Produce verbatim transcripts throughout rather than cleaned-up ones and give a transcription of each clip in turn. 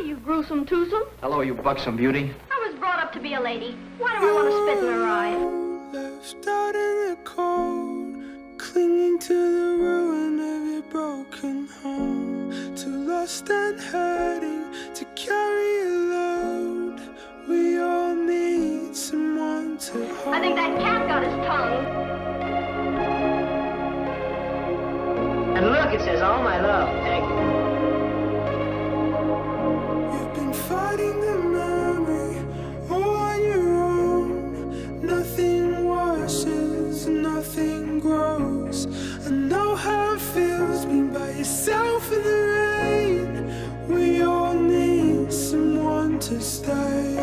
you gruesome twosome. Hello, you buxom beauty. I was brought up to be a lady. Why do I want to spit in her eye? Left out in the cold, clinging to the ruin of your broken home. Too lost and hurting to carry a load. We all need someone to hold. I think that cat got his tongue. And look, it says, all my love. Thank you. You've been fighting the memory all on your own. Nothing washes, nothing grows. I know how it feels being by yourself in the rain. We all need someone to stay.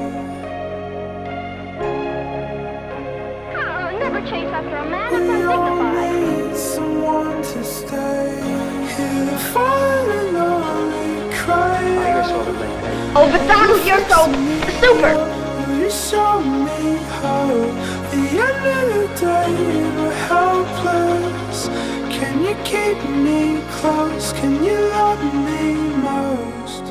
Oh, never chase after a man. It's We all undignified. need someone to stay. Hear the falling lonely cry. Oh, you're sort of like that. Oh, but Donald, you're so super. Will you show me how? The end of the day we're helpless. Can you keep me close? Can you love me most?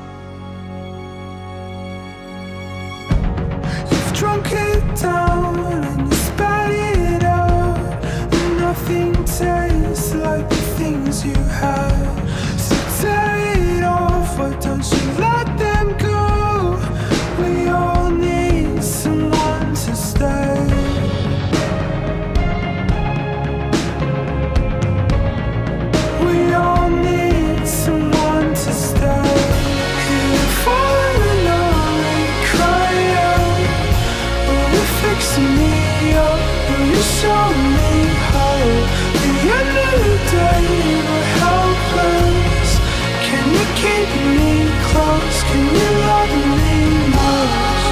You've drunk it down and you spat it out, and nothing tastes like the things you had. So tear it off, why don't you let them go? We all need someone to stay. We all need someone to stay. Hear the falling lonely cry out. Will you fix me up? Will you show me how? The end of the day we're helpless. Can you keep me close? Can you love me most?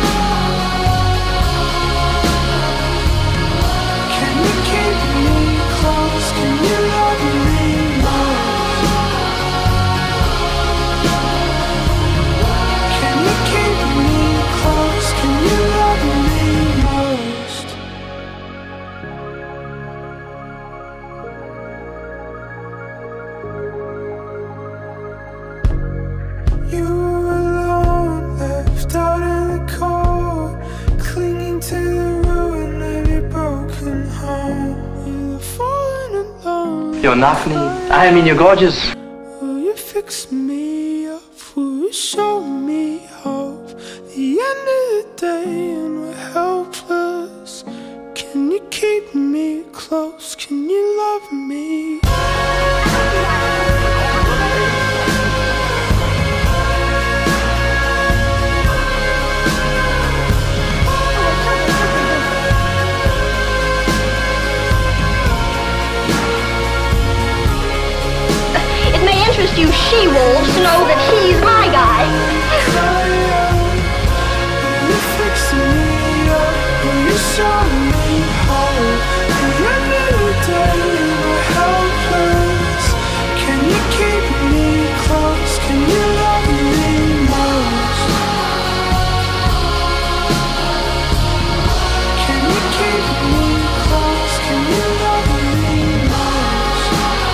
Can you keep me close? Can you love me most? Can you keep me close? Can you love me most? You were alone, left out in the cold, clinging to the ruin of your broken home. You're falling alone. You're nothing. I mean, you're gorgeous. Will you fix me up? Will you show me hope? The end of the day and we're helpless. Can you keep me close? Can you love me? It may interest you she-wolves to know that he's my guy. Will you fix me up? Will you show me how? The end of the day we're helpless. Can you keep me close? Can you love me most? Can you keep me close? Can you love me most?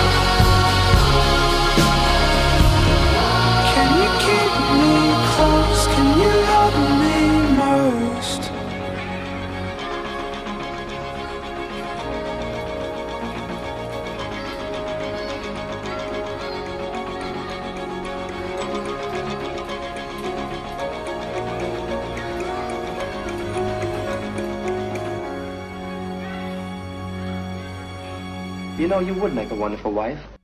Can you keep me close? Can you love me most? You know, you would make a wonderful wife.